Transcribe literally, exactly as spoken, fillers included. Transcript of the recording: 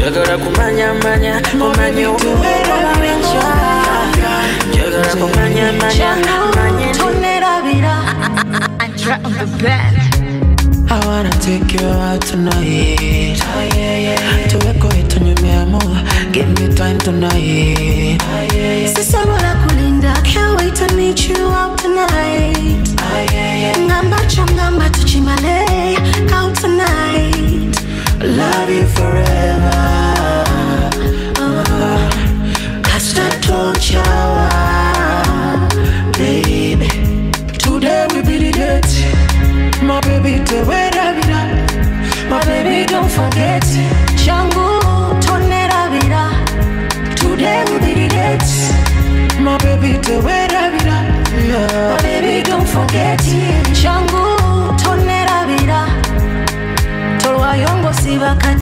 Jagara kumanya manya, kumanya uwera wincha. Jagara kumanya manya, manya tonera vira. Andra on the bed. I wanna take you out tonight. Oh, yeah, yeah. Tuweko ito nyume amor, give me time tonight. Oh, yeah, yeah. Sisa wala kulinda, can't wait to meet you out tonight. Oh, yeah, yeah. Ngamba changamba tuchimale, out tonight. Love you forever. Oh, Casta Tonchawa, baby. Today we be the date. My baby, te wera vida. My baby, don't forget. Changu tonera vida. Today will be the date. My baby, te wera vida. My baby, don't forget. Changu tonera vida. Tolwa yongo sibaka.